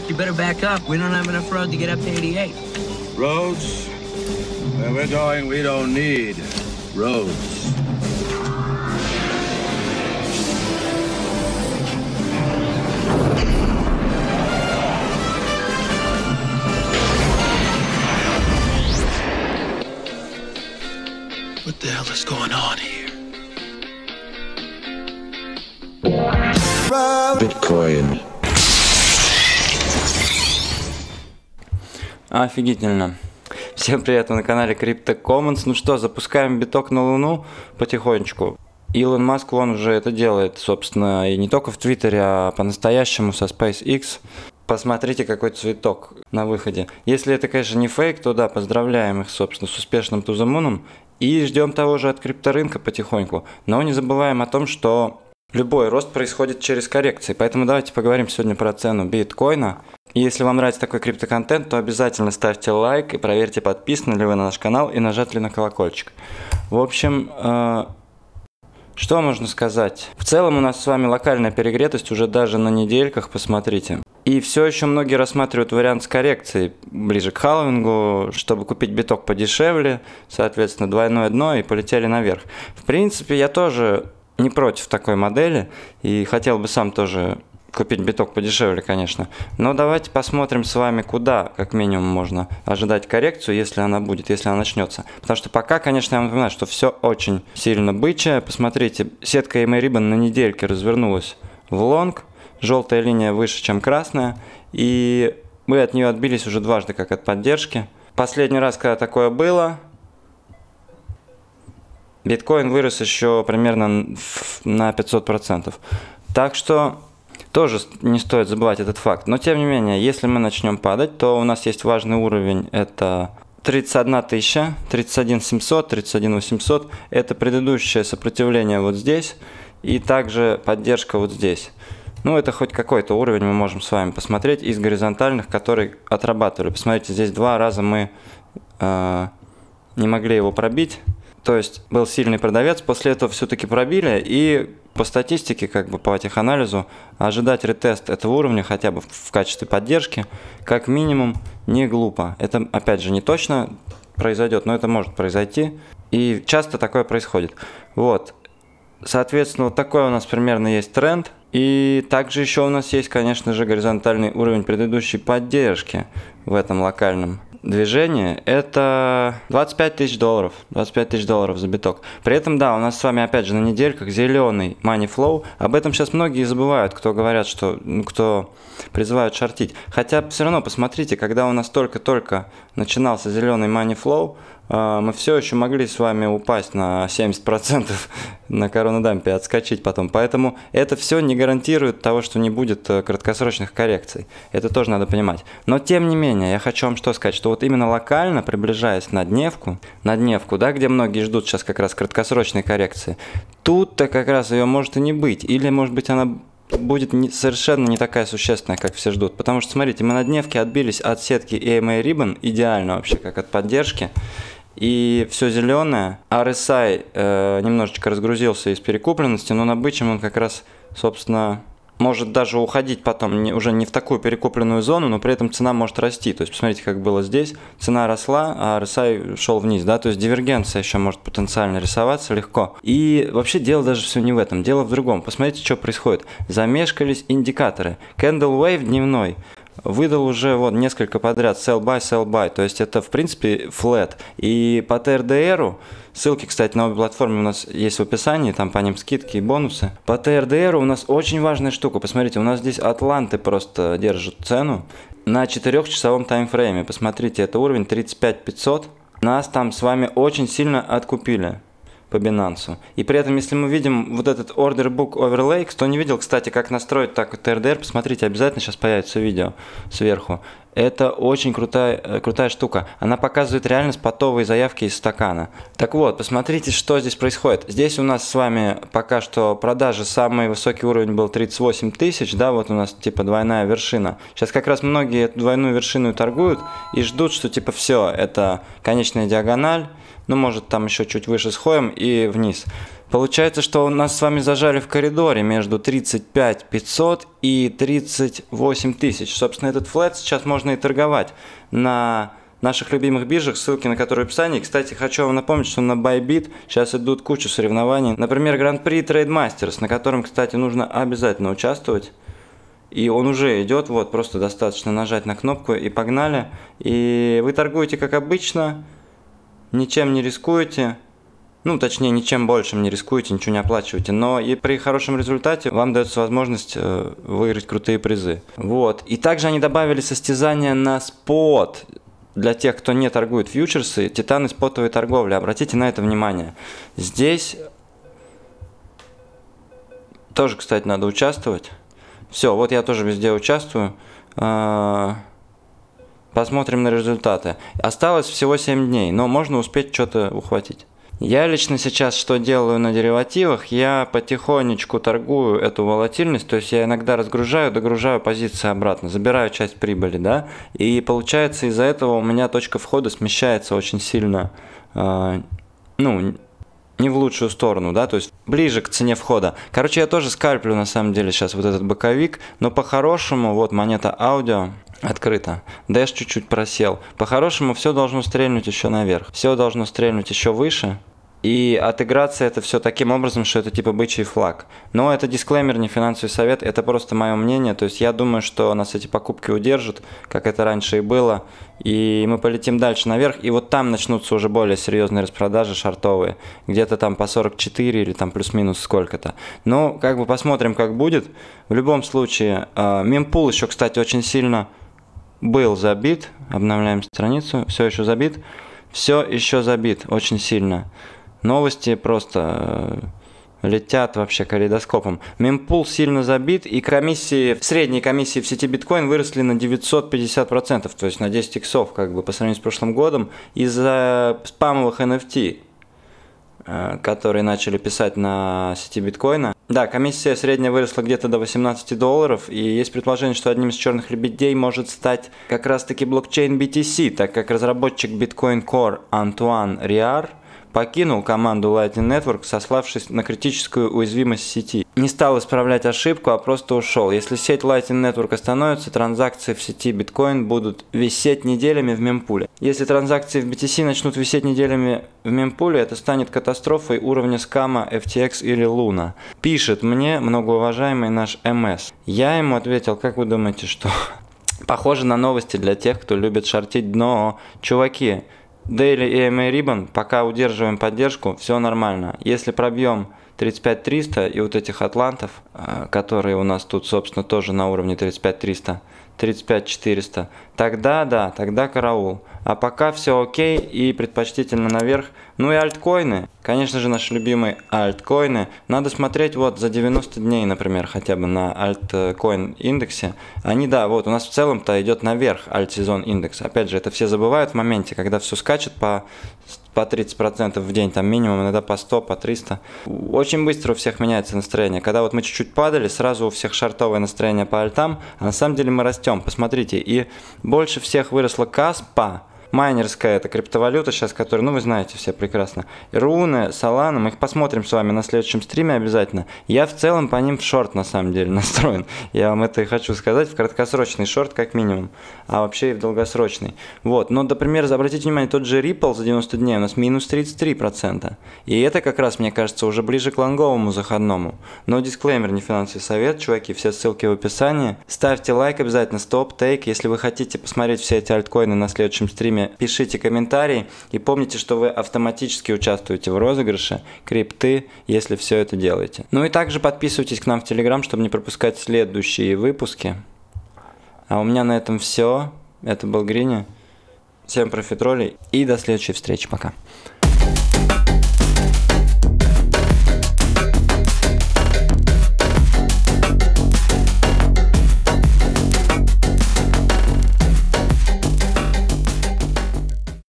You better back up. We don't have enough road to get up to 88. Roads? Where we're going, we don't need roads. What the hell is going on here? Bitcoin. Офигительно. Всем привет, вы на канале Crypto Commons. Ну что, запускаем биток на Луну потихонечку. Илон Маск, он уже это делает, собственно, и не только в Твиттере, а по-настоящему со SpaceX. Посмотрите, какой цветок на выходе. Если это, конечно, не фейк, то да, поздравляем их, собственно, с успешным To The Moon. И ждем того же от крипторынка потихоньку. Но не забываем о том, что любой рост происходит через коррекции. Поэтому давайте поговорим сегодня про цену биткоина. И если вам нравится такой криптоконтент, то обязательно ставьте лайк и проверьте, подписаны ли вы на наш канал и нажаты ли на колокольчик. В общем, что можно сказать? В целом у нас с вами локальная перегретость уже даже на недельках, посмотрите. И все еще многие рассматривают вариант с коррекцией ближе к халвингу, чтобы купить биток подешевле, соответственно, двойное дно и полетели наверх. В принципе, я тоже не против такой модели и хотел бы сам тоже купить биток подешевле, конечно. Но давайте посмотрим с вами, куда, как минимум, можно ожидать коррекцию, если она будет, если она начнется. Потому что пока, конечно, я вам напоминаю, что все очень сильно бычье. Посмотрите, сетка EMA Ribbon на недельке развернулась в лонг. Желтая линия выше, чем красная. И мы от нее отбились уже дважды, как от поддержки. Последний раз, когда такое было, биткоин вырос еще примерно на 500%. Так что тоже не стоит забывать этот факт. Но тем не менее, если мы начнем падать, то у нас есть важный уровень, это 31 тысяча, 31 700, 31 800. Это предыдущее сопротивление вот здесь. И также поддержка вот здесь. Ну, это хоть какой-то уровень мы можем с вами посмотреть из горизонтальных, которые отрабатывали. Посмотрите, здесь два раза мы не могли его пробить. То есть был сильный продавец, после этого все-таки пробили. И по статистике, как бы по теханализу, ожидать ретест этого уровня хотя бы в качестве поддержки, как минимум, не глупо. Это, опять же, не точно произойдет, но это может произойти. И часто такое происходит. Вот. Соответственно, вот такой у нас примерно есть тренд. И также еще у нас есть, конечно же, горизонтальный уровень предыдущей поддержки в этом локальном движении. Это 25 тысяч долларов. 25 тысяч долларов за биток. При этом, да, у нас с вами опять же на недельках зеленый money flow. Об этом сейчас многие забывают, кто говорят, что, кто призывают шортить. Хотя все равно посмотрите, когда у нас только-только начинался зеленый money flow, мы все еще могли с вами упасть на 70% на коронадампе, отскочить потом. Поэтому это все не гарантирует того, что не будет краткосрочных коррекций. Это тоже надо понимать. Но тем не менее, я хочу вам что сказать, что вот именно локально, приближаясь на дневку, да, где многие ждут сейчас как раз краткосрочной коррекции, тут-то как раз ее может и не быть. Или, может быть, она будет совершенно не такая существенная, как все ждут. Потому что, смотрите, мы на дневке отбились от сетки EMA Ribbon, идеально вообще, как от поддержки. И все зеленое. RSI немножечко разгрузился из перекупленности, но на бычьем он как раз, собственно, может даже уходить потом уже не в такую перекупленную зону, но при этом цена может расти. То есть, посмотрите, как было здесь. Цена росла, а RSI шел вниз, да, то есть дивергенция еще может потенциально рисоваться легко. И вообще дело даже все не в этом, дело в другом. Посмотрите, что происходит. Замешкались индикаторы. Candle Wave дневной выдал уже вот несколько подряд sell buy, то есть это в принципе flat. И по TRDR, ссылки, кстати, на обе платформы у нас есть в описании, там по ним скидки и бонусы. По TRDR у нас очень важная штука, посмотрите, у нас здесь атланты просто держат цену на 4-часовом таймфрейме. Посмотрите, это уровень 35 500, нас там с вами очень сильно откупили по Binance. И при этом, если мы видим вот этот Order Book Overlay, кто не видел, кстати, как настроить так вот TRDR, посмотрите, обязательно сейчас появится видео сверху. Это очень крутая штука. Она показывает реально спотовые заявки из стакана. Так вот, посмотрите, что здесь происходит. Здесь у нас с вами пока что продажи, самый высокий уровень был 38 тысяч, да, вот у нас типа двойная вершина. Сейчас как раз многие эту двойную вершину торгуют и ждут, что типа все, это конечная диагональ, ну может там еще чуть выше сходим и вниз. Получается, что нас с вами зажали в коридоре между 35 500 и 38 тысяч. Собственно, этот флэт сейчас можно и торговать на наших любимых биржах, ссылки на которые в описании. Кстати, хочу вам напомнить, что на Bybit сейчас идут куча соревнований. Например, Гран-при Trade Masters, на котором, кстати, нужно обязательно участвовать. И он уже идет, вот, просто достаточно нажать на кнопку и погнали. И вы торгуете как обычно, ничем не рискуете. Ну, точнее, ничем большим не рискуете, ничего не оплачиваете. Но и при хорошем результате вам дается возможность выиграть крутые призы. Вот. И также они добавили состязания на спот. Для тех, кто не торгует фьючерсы, титаны спотовой торговли. Обратите на это внимание. Здесь тоже, кстати, надо участвовать. Все, вот я тоже везде участвую. Посмотрим на результаты. Осталось всего 7 дней, но можно успеть что-то ухватить. Я лично сейчас что делаю на деривативах? Я потихонечку торгую эту волатильность, то есть я иногда разгружаю, догружаю позиции обратно, забираю часть прибыли, да, и получается из-за этого у меня точка входа смещается очень сильно, ну, не в лучшую сторону, да, то есть ближе к цене входа. Короче, я тоже скальплю на самом деле сейчас вот этот боковик, но по-хорошему, вот монета аудио открыто, Dash чуть-чуть просел. По-хорошему все должно стрельнуть еще наверх, все должно стрельнуть еще выше. И отыграться это все таким образом, что это типа бычий флаг. Но это дисклеймер, не финансовый совет, это просто мое мнение. То есть я думаю, что нас эти покупки удержат, как это раньше и было. И мы полетим дальше наверх, и вот там начнутся уже более серьезные распродажи шортовые. Где-то там по 44 или там плюс-минус сколько-то. Но как бы посмотрим, как будет. В любом случае, мемпул еще, кстати, очень сильно был забит. Обновляем страницу, все еще забит. Все еще забит очень сильно. Новости просто летят вообще калейдоскопом. Мемпул сильно забит, и комиссии, средние комиссии в сети биткоин выросли на 950%, то есть на 10 иксов, как бы по сравнению с прошлым годом, из-за спамовых NFT, которые начали писать на сети биткоина. Да, комиссия средняя выросла где-то до $18, и есть предположение, что одним из черных лебедей может стать как раз-таки блокчейн BTC, так как разработчик Bitcoin Core Антуан Риар покинул команду Lightning Network, сославшись на критическую уязвимость сети. Не стал исправлять ошибку, а просто ушел. Если сеть Lightning Network остановится, транзакции в сети биткоин будут висеть неделями в мемпуле. Если транзакции в BTC начнут висеть неделями в мемпуле, это станет катастрофой уровня скама FTX или Luna. Пишет мне многоуважаемый наш МС. Я ему ответил, как вы думаете, что? Похоже на новости для тех, кто любит шортить дно. Чуваки, Daily EMA Ribbon, пока удерживаем поддержку, все нормально. Если пробьем 35300 и вот этих атлантов, которые у нас тут, собственно, тоже на уровне 35300, 35400, тогда да, тогда караул. А пока все окей и предпочтительно наверх. Ну и альткоины, конечно же, наши любимые альткоины. Надо смотреть вот за 90 дней, например, хотя бы на альткоин индексе. Они, да, вот у нас в целом-то идет наверх альт-сезон индекс. Опять же, это все забывают в моменте, когда все скачет по 30% в день, там минимум, иногда по 100, по 300. Очень быстро у всех меняется настроение. Когда вот мы чуть-чуть падали, сразу у всех шортовое настроение по альтам, а на самом деле мы растем. Посмотрите, и больше всех выросла Каспа, майнерская, это криптовалюта сейчас, которая, ну вы знаете все прекрасно. Руны, Solana, мы их посмотрим с вами на следующем стриме обязательно. Я в целом по ним в шорт на самом деле настроен. Я вам это и хочу сказать, в краткосрочный шорт как минимум, а вообще и в долгосрочный. Вот, но, например, обратите внимание, тот же Ripple за 90 дней у нас минус 33%. И это как раз, мне кажется, уже ближе к лонговому заходному. Но дисклеймер, не финансовый совет, чуваки, все ссылки в описании. Ставьте лайк обязательно, стоп, тейк, если вы хотите посмотреть все эти альткоины на следующем стриме, пишите комментарии и помните, что вы автоматически участвуете в розыгрыше крипты, если все это делаете. Ну и также подписывайтесь к нам в Telegram, чтобы не пропускать следующие выпуски. А у меня на этом все. Это был Грини. Всем профитролей и до следующей встречи. Пока.